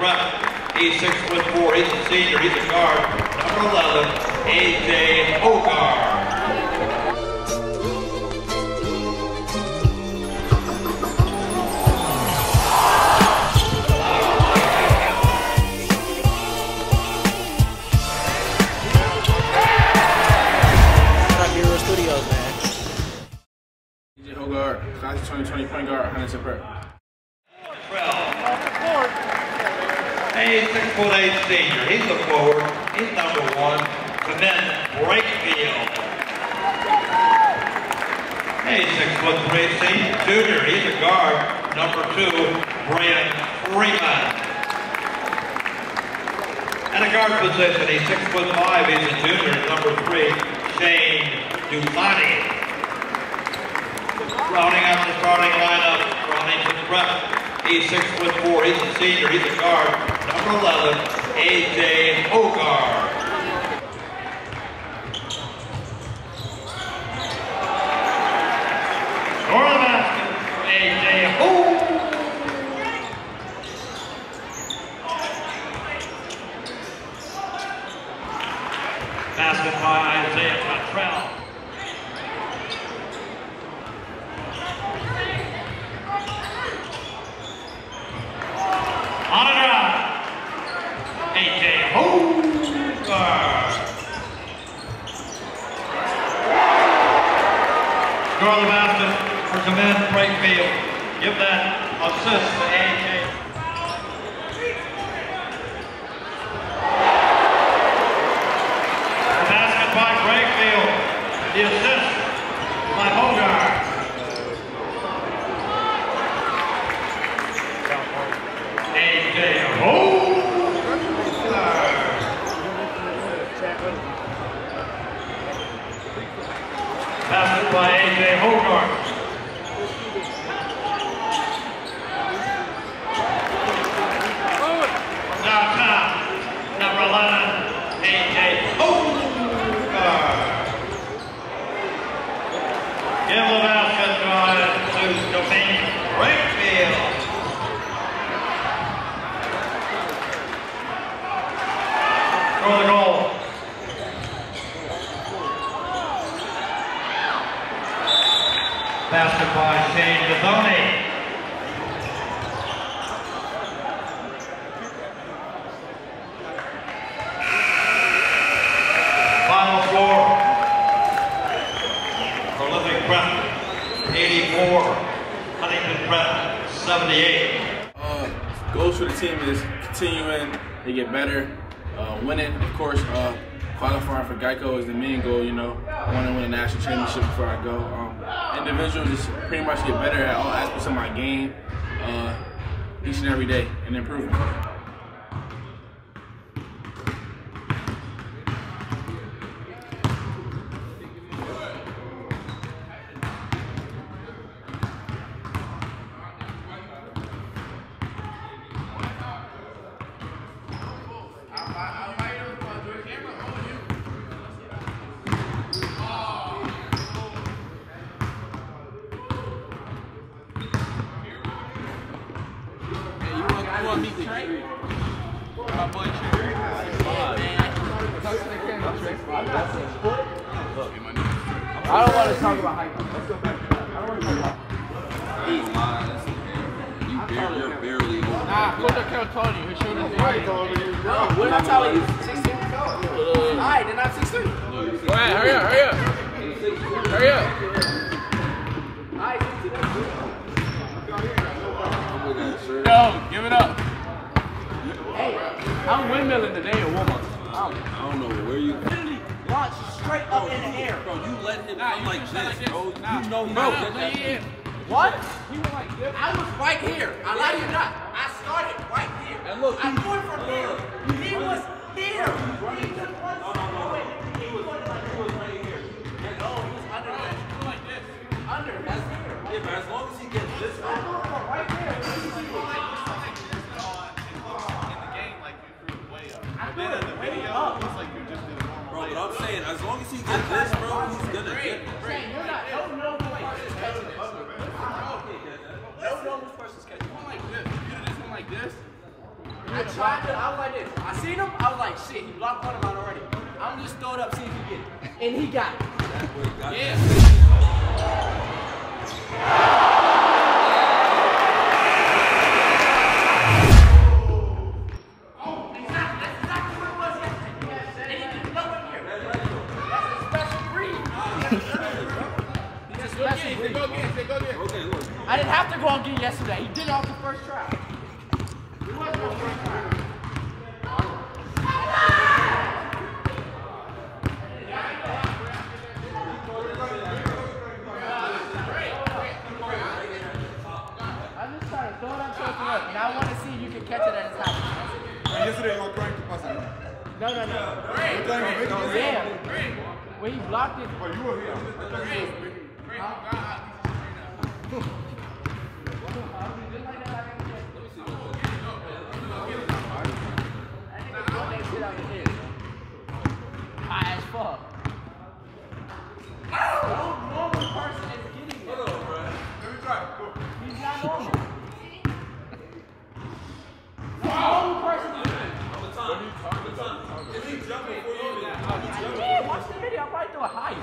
prep. He's 6'4". He's a senior. He's a guard. Number 11, Hoggard. Hoggard, class of 2020 point guard, Huntington prep. Hey, 6'8" senior. He's a forward. He's number 1. Command Breakfield. Hey, 6'3" senior. Junior. He's a guard. Number 2, Brian Freeman. And a guard position. He's 6'5". He's a junior. Number 3, Shane Dufani. Rounding out the starting lineup, Huntington prep. He's 6'4". He's a senior. He's a guard. Number 11, Hoggard. Score the basket, Hoggard. Basket by Isaiah Cottrell. On a drive, Hoggard. Score the basket for Command Breakfield. Give that assist to A.J. The basket by Breakfield. The assist by Hoggard. Basket by A.J. Hoggard. Now time, number 11, A.J. Hoggard. Give the basket to Command Breakfield. For the goal. Basket by Shane Dufani. Final score. Prolific prep, 84. Huntington prep, 78. Goals for the team is continuing to get better. Winning, of course, qualifying for Geico is the main goal, you know. I want to win a national championship before I go. Individual, just pretty much get better at all aspects of my game each and every day and improve. Meet Trey? My boy Trey. I don't want to talk about height. Let's go back. I don't want to talk about You're barely over. Nah, Coach Carroll told you. His shoulders are right. No, what did I tell you? 16. Alright, then I'm 16. Alright, hurry up, hurry up. Hurry up. Yo, give it up. Hey, I'm windmilling today in Walmart. I don't know where you Launch straight up in the air. bro, you let him come like this, bro. You know he's Bro, not that. What? He was like this. I was right here. I lie to you not. I started right here. And look, I threw it from here. He was here. He was right here. No, he was under that. Like this. Under. That's here. Yeah, but as long as he gets this I threw it from right there. bro, but I'm saying as long as he gets this, bro, he's gonna get this. You're not. Don't know who person's catching this. Don't know who person's catching this. One like this. You do this one like this. I tried to, I was like this. I seen him, I was like, shit, he blocked one of mine already. I'm just throw it up, see if he get it. And he got it. Yeah. I didn't have to go again yesterday. He did it off the first try. It wasn't on the first try. I'm just trying to throw it up so it can work. And I want to see if you can catch it at its height. Yesterday you were trying to pass it. No. Yeah. When he blocked it. Oh, you were here. I thought you were high as fuck. No normal person is getting it. Let me try. Go. He's not normal. No normal person is getting it. If he jumped before you even Watch the video. I'll probably throw a high.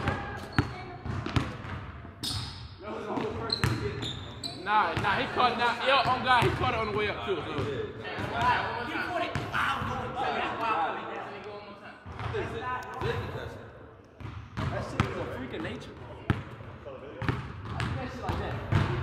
Nah, he caught it. Yo, on God, he caught it on the way up too. So. He caught it. That shit is a freak of nature. I think that shit like that.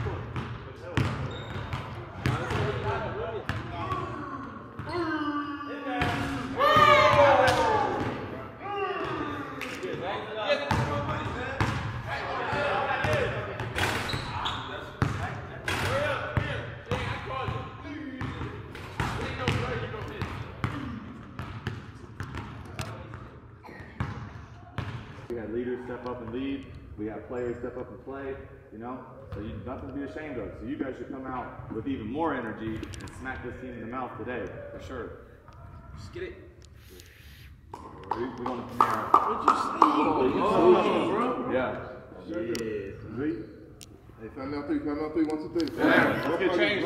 We had leaders step up and lead. We had players step up and play, you know? So you nothing to be ashamed of. So you guys should come out with even more energy and smack this team in the mouth today, for sure. Just get it. We're going to premiere. What'd you say? Yeah. Hey, family on three, 1, 2, 3. Let's get changed.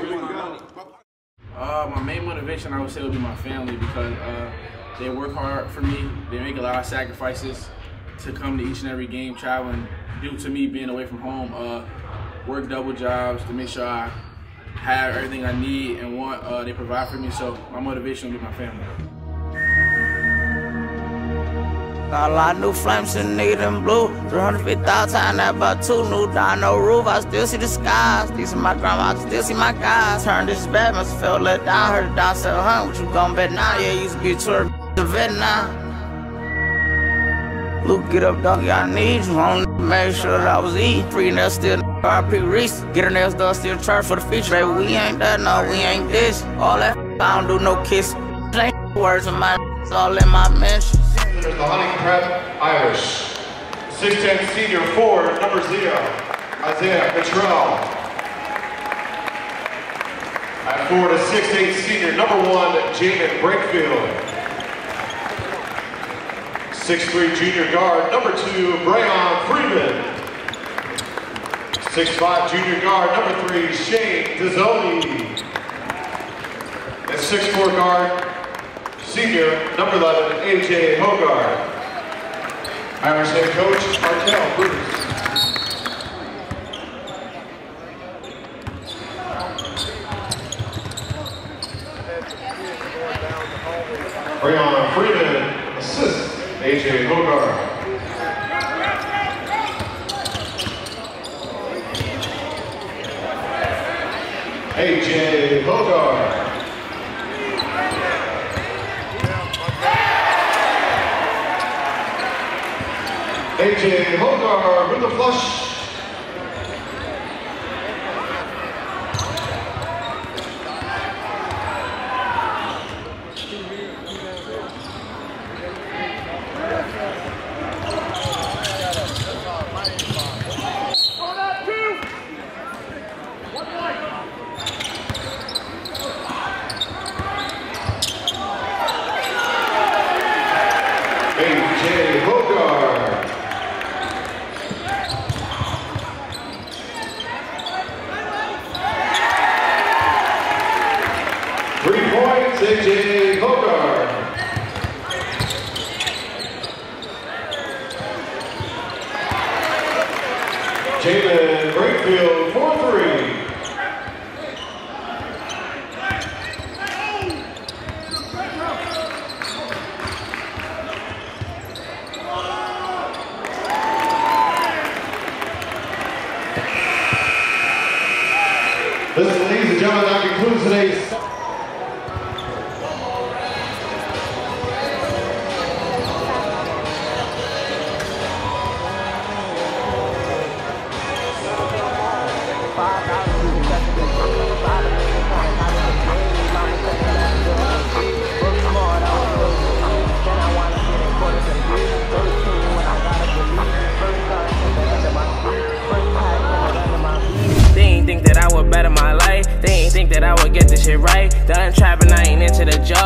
My main motivation, I would say, would be my family because they work hard for me. They make a lot of sacrifices to come to each and every game, traveling due to me being away from home. Work double jobs to make sure I have everything I need and want. They provide for me, so my motivation will be my family. Got a lot of new flames in nigga them blue. 350,000 times that about 2 new down no roof. I still see the skies. These are my grandma, I still see my guys. Turned this bad, must feel let down. Heard it down 700. What you gon' bet now? Yeah, used to be a tour the vet now. Luke, get up, dog. I need you. I don't make sure that I was eating. Free nails still RP Reese. Get her nails done, still charge for the feature. Baby, we ain't that, no, we ain't this. All that I don't do no kiss. Ain't words of mine, it's all in my mentions. There's the Huntington Irish. 6'10" senior forward, number 0, Isaiah Cottrell. At forward, a 6'8" senior, number 1, Jamin Brakefield. 6'3" junior guard, number 2, Brayon Freeman. 6'5" junior guard, number 3, Shane Dizzoni. And 6'4" guard, senior, number 11, AJ Hoggard. Irish head coach, Markel Bruce. Brayon Freeman, assist, AJ Hoggard. AJ Hoggard. AJ Hoggard with the flush. AJ Hoggard. Listen, ladies and gentlemen, that concludes today's. They ain't think that I would better my life. They ain't think that I would get this shit right. Done trapping, I ain't into the job.